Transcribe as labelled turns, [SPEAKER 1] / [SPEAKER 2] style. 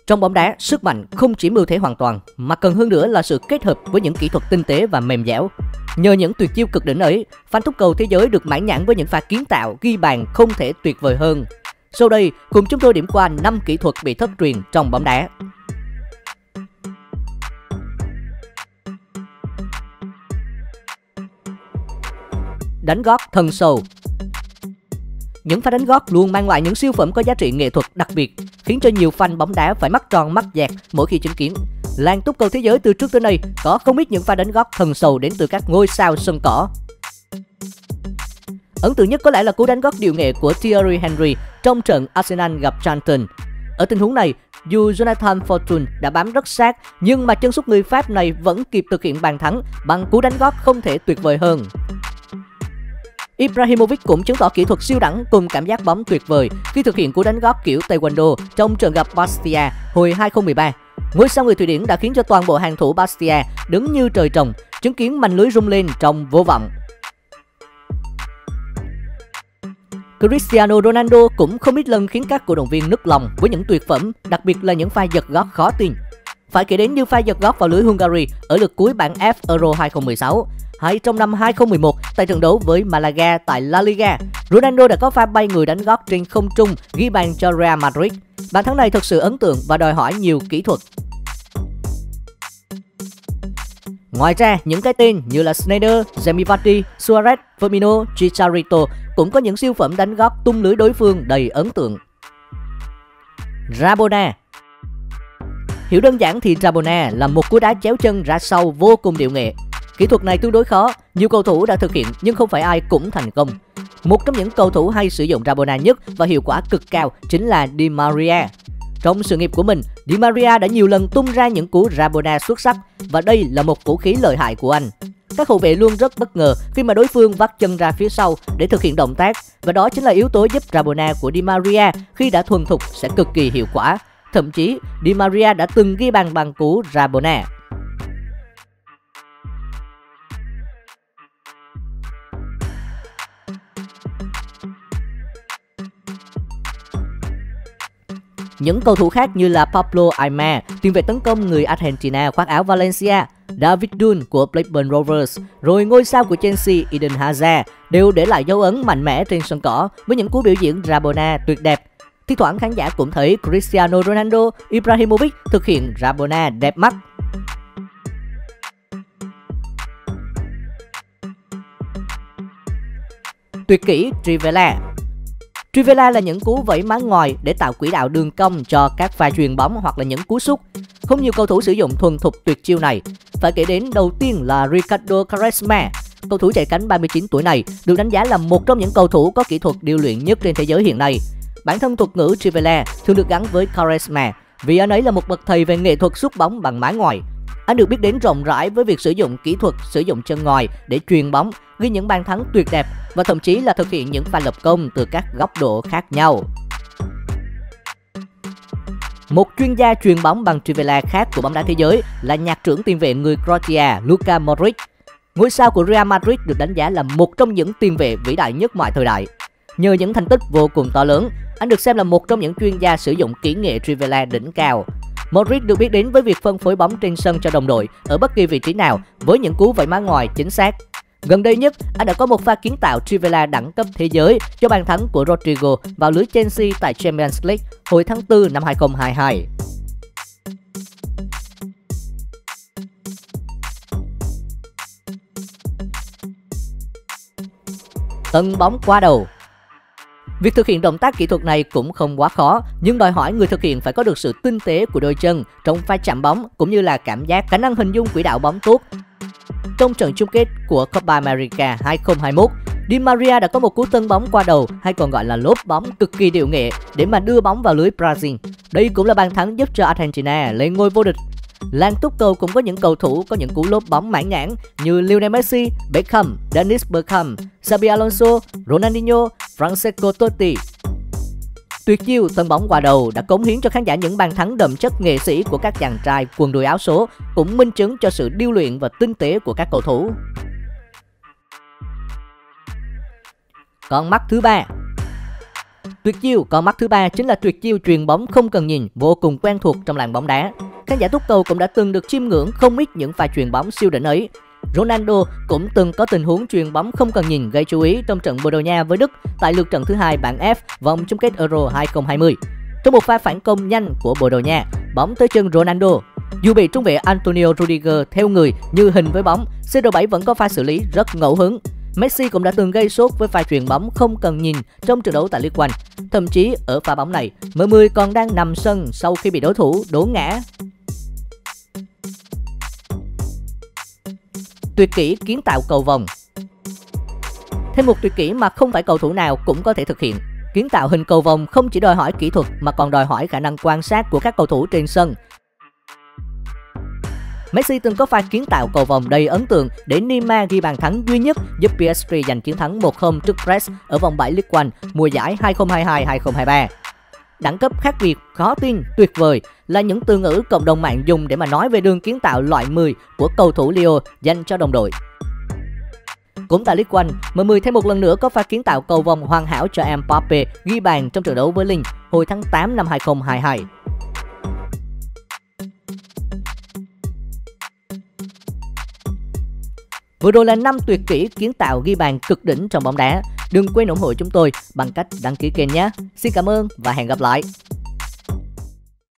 [SPEAKER 1] Trong bóng đá, sức mạnh không chỉ ưu thế hoàn toàn mà cần hơn nữa là sự kết hợp với những kỹ thuật tinh tế và mềm dẻo. Nhờ những tuyệt chiêu cực đỉnh ấy, fan túc cầu thế giới được mãn nhãn với những pha kiến tạo, ghi bàn không thể tuyệt vời hơn. Sau đây, cùng chúng tôi điểm qua 5 kỹ thuật bị thất truyền trong bóng đá. Đánh gót thần sầu. Những pha đánh gót luôn mang lại những siêu phẩm có giá trị nghệ thuật đặc biệt, khiến cho nhiều fan bóng đá phải mắt tròn mắt dẹt mỗi khi chứng kiến. Làng túc cầu thế giới từ trước tới nay có không ít những pha đánh gót thần sầu đến từ các ngôi sao sân cỏ. Ấn tượng nhất có lẽ là cú đánh gót điệu nghệ của Thierry Henry trong trận Arsenal gặp Charlton. Ở tình huống này, dù Jonathan Fortune đã bám rất sát, nhưng mà chân sút người Pháp này vẫn kịp thực hiện bàn thắng bằng cú đánh gót không thể tuyệt vời hơn. Ibrahimovic cũng chứng tỏ kỹ thuật siêu đẳng cùng cảm giác bóng tuyệt vời khi thực hiện cú đánh gót kiểu Taekwondo trong trận gặp Bastia hồi 2013. Ngôi sao người Thụy Điển đã khiến cho toàn bộ hàng thủ Bastia đứng như trời trồng, chứng kiến manh lưới rung lên trong vô vọng. Cristiano Ronaldo cũng không ít lần khiến các cổ động viên nức lòng với những tuyệt phẩm, đặc biệt là những pha giật gót khó tin. Phải kể đến như pha giật gót vào lưới Hungary ở lượt cuối bảng F Euro 2016, hay trong năm 2011 tại trận đấu với Malaga tại La Liga, Ronaldo đã có pha bay người đánh gót trên không trung ghi bàn cho Real Madrid. Bàn thắng này thật sự ấn tượng và đòi hỏi nhiều kỹ thuật. Ngoài ra, những cái tên như là Sneijder, Jamie Vardy, Suarez, Firmino, Chicharito cũng có những siêu phẩm đánh gót tung lưới đối phương đầy ấn tượng. Rabona. Hiểu đơn giản thì Rabona là một cú đá chéo chân ra sau vô cùng điệu nghệ. Kỹ thuật này tương đối khó, nhiều cầu thủ đã thực hiện nhưng không phải ai cũng thành công. Một trong những cầu thủ hay sử dụng Rabona nhất và hiệu quả cực cao chính là Di Maria. Trong sự nghiệp của mình, Di Maria đã nhiều lần tung ra những cú Rabona xuất sắc và đây là một vũ khí lợi hại của anh. Các hậu vệ luôn rất bất ngờ khi mà đối phương vắt chân ra phía sau để thực hiện động tác và đó chính là yếu tố giúp Rabona của Di Maria khi đã thuần thục sẽ cực kỳ hiệu quả. Thậm chí, Di Maria đã từng ghi bàn bằng cú Rabona. Những cầu thủ khác như là Pablo Aimar, tiền vệ tấn công người Argentina khoác áo Valencia, David Dunn của Blackburn Rovers, rồi ngôi sao của Chelsea Eden Hazard đều để lại dấu ấn mạnh mẽ trên sân cỏ với những cú biểu diễn Rabona tuyệt đẹp. Thi thoảng khán giả cũng thấy Cristiano Ronaldo, Ibrahimovic thực hiện Rabona đẹp mắt. Tuyệt kỹ Trivela. Trivela là những cú vẫy má ngoài để tạo quỹ đạo đường cong cho các pha chuyền bóng hoặc là những cú sút. Không nhiều cầu thủ sử dụng thuần thục tuyệt chiêu này. Phải kể đến đầu tiên là Ricardo Quaresma. Cầu thủ chạy cánh 39 tuổi này được đánh giá là một trong những cầu thủ có kỹ thuật điêu luyện nhất trên thế giới hiện nay. Bản thân thuật ngữ Trivela thường được gắn với Quaresma vì anh ấy là một bậc thầy về nghệ thuật sút bóng bằng má ngoài. Anh được biết đến rộng rãi với việc sử dụng kỹ thuật sử dụng chân ngoài để chuyền bóng, ghi những bàn thắng tuyệt đẹp và thậm chí là thực hiện những pha lập công từ các góc độ khác nhau. Một chuyên gia chuyền bóng bằng Trivela khác của bóng đá thế giới là nhạc trưởng tiền vệ người Croatia Luka Modric. Ngôi sao của Real Madrid được đánh giá là một trong những tiền vệ vĩ đại nhất mọi thời đại. Nhờ những thành tích vô cùng to lớn, anh được xem là một trong những chuyên gia sử dụng kỹ nghệ Trivela đỉnh cao. Modric được biết đến với việc phân phối bóng trên sân cho đồng đội ở bất kỳ vị trí nào với những cú vẫy má ngoài chính xác. Gần đây nhất, anh đã có một pha kiến tạo Trivela đẳng cấp thế giới cho bàn thắng của Rodrigo vào lưới Chelsea tại Champions League hồi tháng 4 năm 2022. Tấn bóng qua đầu. Việc thực hiện động tác kỹ thuật này cũng không quá khó, nhưng đòi hỏi người thực hiện phải có được sự tinh tế của đôi chân trong pha chạm bóng cũng như là cảm giác, khả năng hình dung quỹ đạo bóng tốt. Trong trận chung kết của Copa America 2021, Di Maria đã có một cú tấn bóng qua đầu hay còn gọi là lốp bóng cực kỳ điệu nghệ để mà đưa bóng vào lưới Brazil. Đây cũng là bàn thắng giúp cho Argentina lên ngôi vô địch. Làng túc cầu cũng có những cầu thủ có những cú lốp bóng mãn nhãn như Lionel Messi, Beckham, Dennis Bergkamp, Xabi Alonso, Ronaldinho, Francesco Totti. Tuyệt chiêu tấn bóng qua đầu đã cống hiến cho khán giả những bàn thắng đậm chất nghệ sĩ của các chàng trai quần đùi áo số, cũng minh chứng cho sự điêu luyện và tinh tế của các cầu thủ. Con mắt thứ ba. Tuyệt chiêu có mắt thứ ba chính là tuyệt chiêu chuyền bóng không cần nhìn, vô cùng quen thuộc trong làng bóng đá. Khán giả túc cầu cũng đã từng được chiêm ngưỡng không ít những pha chuyền bóng siêu đỉnh ấy. Ronaldo cũng từng có tình huống chuyền bóng không cần nhìn gây chú ý trong trận Bồ Đào Nha với Đức tại lượt trận thứ 2 bảng F vòng chung kết Euro 2020. Trong một pha phản công nhanh của Bồ Đào Nha, bóng tới chân Ronaldo. Dù bị trung vệ Antonio Rudiger theo người như hình với bóng, CR7 vẫn có pha xử lý rất ngẫu hứng. Messi cũng đã từng gây sốt với pha chuyền bóng không cần nhìn trong trận đấu tại League One. Thậm chí ở pha bóng này, M10 còn đang nằm sân sau khi bị đối thủ đổ ngã. Tuyệt kỹ kiến tạo cầu vồng. Thêm một tuyệt kỹ mà không phải cầu thủ nào cũng có thể thực hiện. Kiến tạo hình cầu vồng không chỉ đòi hỏi kỹ thuật mà còn đòi hỏi khả năng quan sát của các cầu thủ trên sân. Messi từng có pha kiến tạo cầu vồng đầy ấn tượng để Neymar ghi bàn thắng duy nhất giúp PSG giành chiến thắng 1-0 trước Brest ở vòng 7 League One mùa giải 2022-2023. Đẳng cấp khác biệt, khó tin, tuyệt vời là những từ ngữ cộng đồng mạng dùng để mà nói về đường kiến tạo loại 10 của cầu thủ Lyon dành cho đồng đội. Cũng tại League One, M10 thêm một lần nữa có pha kiến tạo cầu vồng hoàn hảo cho Mbappe ghi bàn trong trận đấu với Lille hồi tháng 8 năm 2022. Vừa rồi là 5 tuyệt kỹ kiến tạo ghi bàn cực đỉnh trong bóng đá. Đừng quên ủng hộ chúng tôi bằng cách đăng ký kênh nhé. Xin cảm ơn và hẹn gặp lại.